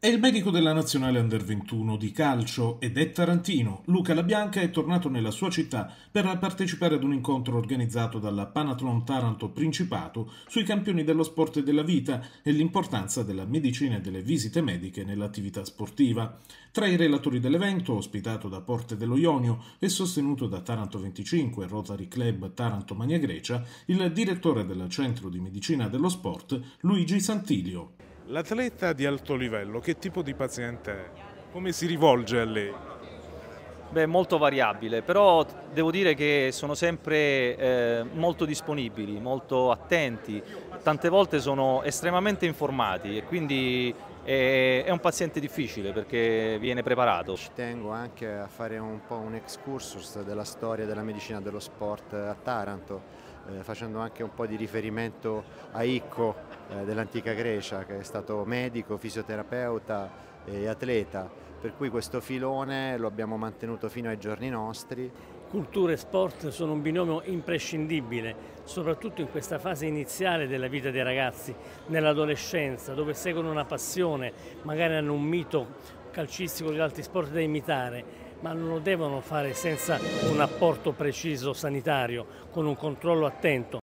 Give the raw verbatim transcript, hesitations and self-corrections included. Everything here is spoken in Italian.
È il medico della nazionale under ventuno di calcio ed è tarantino. Luca Labianca è tornato nella sua città per partecipare ad un incontro organizzato dalla Panathlon Taranto Principato sui campioni dello sport e della vita e l'importanza della medicina e delle visite mediche nell'attività sportiva. Tra i relatori dell'evento, ospitato da Porte dello Ionio e sostenuto da Taranto venticinque e Rotary Club Taranto Magna Grecia, il direttore del Centro di Medicina dello Sport, Luigi Santilio. L'atleta di alto livello, che tipo di paziente è? Come si rivolge a lei? Beh, molto variabile, però devo dire che sono sempre eh, molto disponibili, molto attenti, tante volte sono estremamente informati e quindi è, è un paziente difficile perché viene preparato. Ci tengo anche a fare un po' un excursus della storia della medicina dello sport a Taranto, eh, facendo anche un po' di riferimento a Icco eh, dell'antica Grecia, che è stato medico, fisioterapeuta e atleta, per cui questo filone lo abbiamo mantenuto fino ai giorni nostri. Cultura e sport sono un binomio imprescindibile, soprattutto in questa fase iniziale della vita dei ragazzi, nell'adolescenza, dove seguono una passione, magari hanno un mito calcistico di altri sport da imitare, ma non lo devono fare senza un apporto preciso sanitario, con un controllo attento.